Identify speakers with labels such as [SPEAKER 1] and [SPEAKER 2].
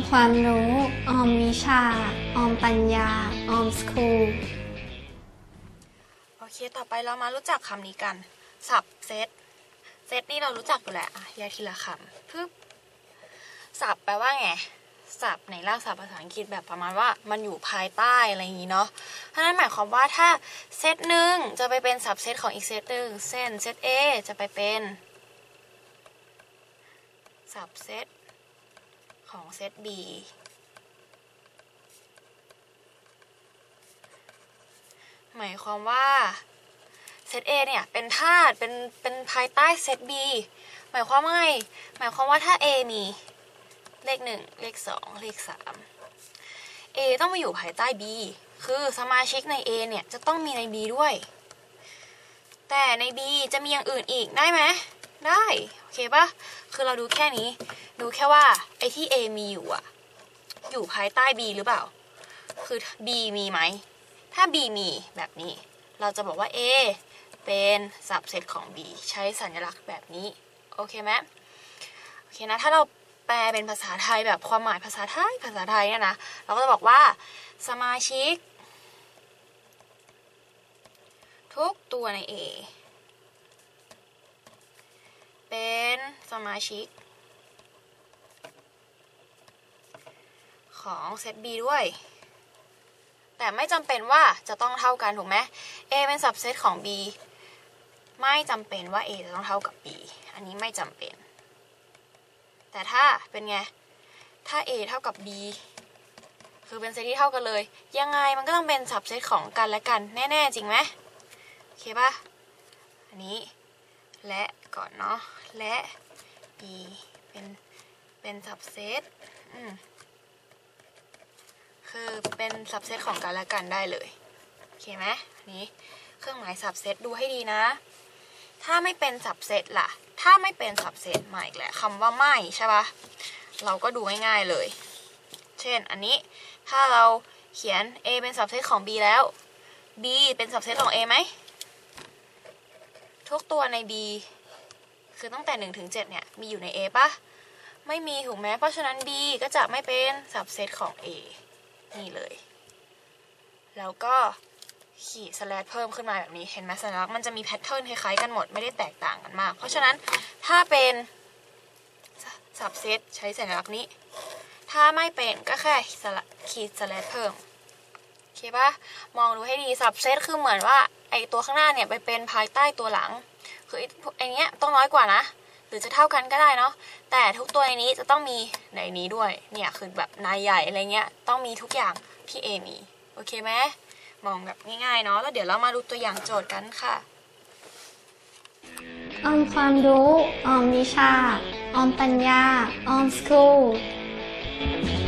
[SPEAKER 1] ความรู้ออมวิชาออมปัญญาออมสคูล
[SPEAKER 2] โอเคต่อไปเรามารู้จักคำนี้กันศัพท์เซตนี่เรารู้จักอยู่แหละแยกทีละคำปึ๊บศัพท์แปลว่าไงศัพท์ในรากศัพท์ภาษาอังกฤษแบบประมาณว่ามันอยู่ภายใต้อะไรอย่างนี้เนาะเพราะนั้นหมายความว่าถ้าเซตหนึ่งจะไปเป็นศัพท์เซตของอีกเซตหนึ่งเช่นเซต A จะไปเป็นศัพท์เซตของเซต B หมายความว่าเซต A เนี่ยเป็นธาตุเป็นภายใต้เซต B หมายความว่าไงหมายความว่าถ้า A มีเลข1เลข2เลข3 A ต้องมาอยู่ภายใต้ B คือสมาชิกใน A เนี่ยจะต้องมีใน B ด้วยแต่ใน B จะมีอย่างอื่นอีกได้ไหมได้โอเคปะคือเราดูแค่นี้ดูแค่ว่าไอ้ที่ A มีอยู่อยู่ภายใต้ B หรือเปล่าคือ B มีไหมถ้า B มีแบบนี้เราจะบอกว่า A เป็นสับเซตของ B ใช้สัญลักษณ์แบบนี้โอเคไหมโอเคนะถ้าเราแปลเป็นภาษาไทยแบบความหมายภาษาไทยเนี่ยนะเราก็จะบอกว่าสมาชิกทุกตัวใน A เป็นสมาชิกของเซต B ด้วยแต่ไม่จำเป็นว่าจะต้องเท่ากันถูกไหม A เป็นสับเซตของ B ไม่จำเป็นว่า A จะต้องเท่ากับ B อันนี้ไม่จำเป็นแต่ถ้าเป็นไงถ้า A เท่ากับ B คือเป็นเซตที่เท่ากันเลยยังไงมันก็ต้องเป็นสับเซตของกันและกันแน่ๆจริงไหมโอเคปะอันนี้และก่อนเนาะและ B เป็นสับเซตคือเป็นสับเซตของกันและกันได้เลยโอเคไหมอันนี้เครื่องหมายสับเซตดูให้ดีนะถ้าไม่เป็นสับเซตล่ะถ้าไม่เป็นสับเซตมาอีกแหละคำว่าไม่ใช่ปะเราก็ดูง่ายๆเลยเช่นอันนี้ถ้าเราเขียน A เป็นสับเซตของ B แล้ว B เป็นสับเซตของ A ไหมทุกตัวใน B คือตั้งแต่1 ถึง 7เนี่ยมีอยู่ใน A ปะไม่มีถูกไหมเพราะฉะนั้น B ก็จะไม่เป็นสับเซตของ A นี่เลยแล้วก็ขีดสแลชเพิ่มขึ้นมาแบบนี้เห็นไหมสัญลักษณ์มันจะมีแพทเทิร์นคล้ายๆกันหมดไม่ได้แตกต่างกันมากเพราะฉะนั้นถ้าเป็นสับเซตใช้สัญลักษณ์นี้ถ้าไม่เป็นก็แค่ขีดสแลชเพิ่มโอเคปะมองดูให้ดีสับเซตคือเหมือนว่าไอตัวข้างหน้าเนี่ยไปเป็นภายใต้ตัวหลังคือไอเนี้ยต้องน้อยกว่านะหรือจะเท่ากันก็ได้เนาะแต่ทุกตัวในนี้จะต้องมีในนี้ด้วยเนี่ยคือแบบนายใหญ่อะไรเงี้ยต้องมีทุกอย่างที่ A มีโอเคไหมมองแบบง่ายๆเนาะแล้วเดี๋ยวเรามาดูตัวอย่างโจทย์กันค่ะ
[SPEAKER 1] ออมความรู้ออมวิชาออมปัญญาออมสคูล